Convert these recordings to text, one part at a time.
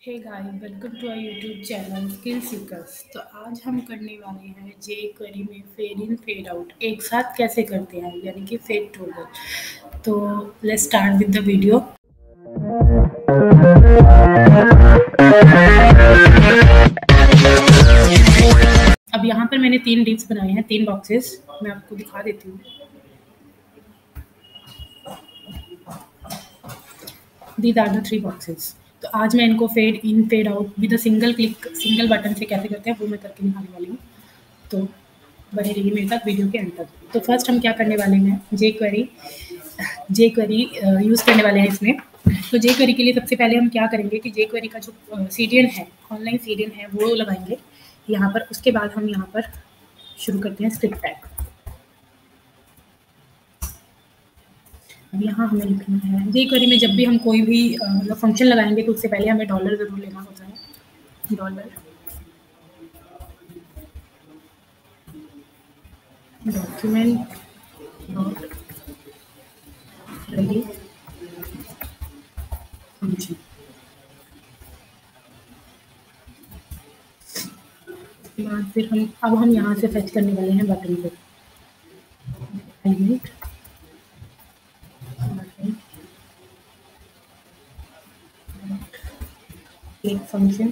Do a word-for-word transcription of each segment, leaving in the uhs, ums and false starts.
Hey guys, welcome to our YouTube channel skill seekers. तो आज हम करने वाले हैं जे क्वेरी में फेड इन फेड आउट एक साथ कैसे करते हैं, यानी कि फेड टॉगल। तो let's start with the video. अब यहाँ पर मैंने तीन डिप्स बनाए हैं, तीन बॉक्सेस। मैं आपको दिखा देती हूँ। These are the three boxes. तो आज मैं इनको fade in fade out with a single click single button से कैसे करते हैं वो मैं करके दिखाने वाली हूँ। तो बने रहिए मेरे साथ वीडियो के अंत तक। तो फर्स्ट हम क्या करने वाले हैं, jQuery jQuery use करने वाले हैं इसमें। तो जे क्वेरी के लिए सबसे पहले हम क्या करेंगे कि जे क्वेरी का जो सी डी एन है, ऑनलाइन सी डी एन है, वो लगाएंगे यहाँ पर। उसके बाद हम यहाँ पर शुरू करते हैं स्क्रिप्ट टैग। अब यहाँ हमें लिखना है जे क्वेरी में जब भी हम कोई भी मतलब फंक्शन लगाएंगे तो उससे पहले हमें डॉलर ज़रूर लेना होता है। Dollar document dot ready function. उसके बाद फिर हम अब हम यहाँ से फेच करने वाले हैं बटन को, एलिमेंट बटन एक फंक्शन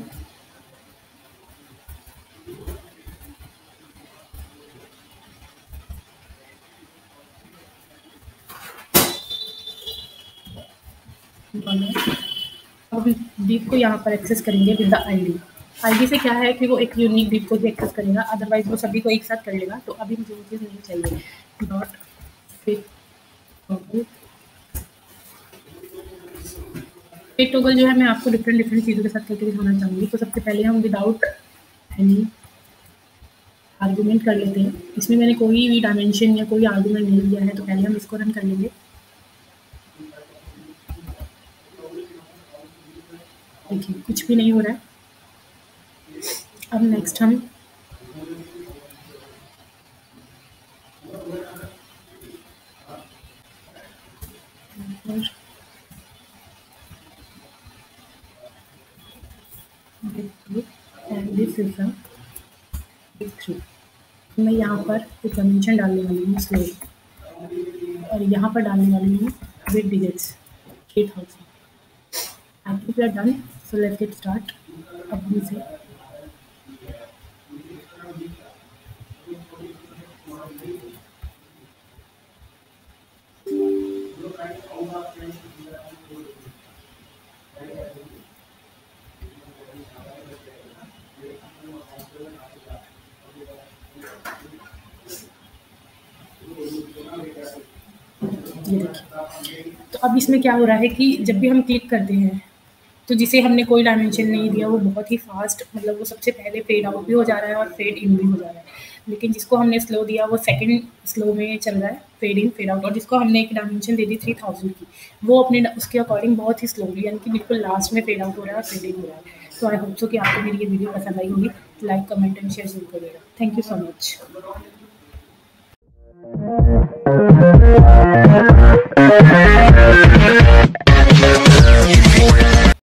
अब डिप को यहाँ पर एक्सेस करेंगे विद द आईडी। आईडी से क्या है कि वो एक यूनिक डिप को भी एक्सेस करेगा, अदरवाइज वो सभी को एक साथ कर लेगा। तो अभी मुझे वो चीज़ नहीं चाहिए। Dot fade toggle fade toggle जो है मैं आपको डिफरेंट डिफरेंट चीज़ों के साथ करके दिखाना चाहूँगी। तो सबसे पहले हम विदाउट एनी आर्गूमेंट कर लेते हैं। इसमें मैंने कोई भी डायमेंशन या कोई आर्गूमेंट नहीं दिया है, तो पहले हम इसको रन कर लेंगे। देखिए कुछ भी नहीं हो रहा है। अब नेक्स्ट हम दिस इज अ थ्री। मैं यहाँ पर एक कन्वेंशन डालने वाली हूँ स्लो, और यहाँ पर डालने वाली हूँ with digits three thousand. I think we are done, so let's get start. अब हम इसे ये देखिए। तो अब इसमें क्या हो रहा है कि जब भी हम क्लिक करते हैं तो जिसे हमने कोई डायमेंशन नहीं दिया वो बहुत ही फास्ट, मतलब वो सबसे पहले फेड आउट भी हो जा रहा है और फेड इन भी हो जा रहा है। लेकिन जिसको हमने स्लो दिया वो सेकंड स्लो में चल रहा है, फेड इन फेड आउट। और जिसको हमने एक डायमेंशन दे दी थ्री थाउजेंड की, वो अपने उसके अकॉर्डिंग बहुत ही स्लोली, यानी कि बिल्कुल लास्ट में फेड आउट हो रहा है और फेड इन हो रहा है। तो आई होप सो कि आपको मेरी ये वीडियो पसंद आई होगी। लाइक कमेंट एंड शेयर जरूर करिएगा। Thank you so much.